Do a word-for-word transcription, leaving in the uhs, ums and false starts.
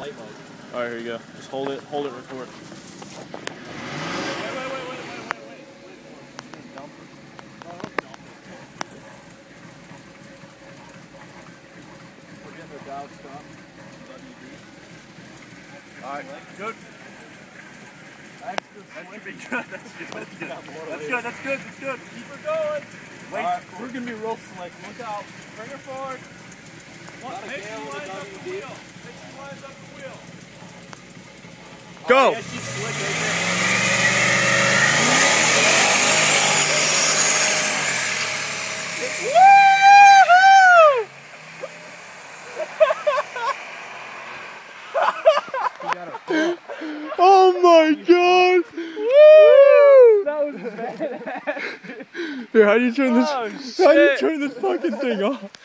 light mode. All right, here you go. Just hold it, hold it, record. Wait, wait, wait, wait, wait, wait, wait, wait. Dumper. No, no dumper. We're getting the dial stop. W D. All right, good. That's good. That should be good. That's good. That's good. That's good. That's good. That's good. Keep her going. Wait, right, we're gonna be real slick. Look out. Bring her forward. What? Make sure you lines up the wheel. Make sure you lines up the wheel. Go. Right, yeah, she's slick right there. Oh my god! Woo! That was bad. Here, how do you turn this? Oh, how do you turn this fucking thing off?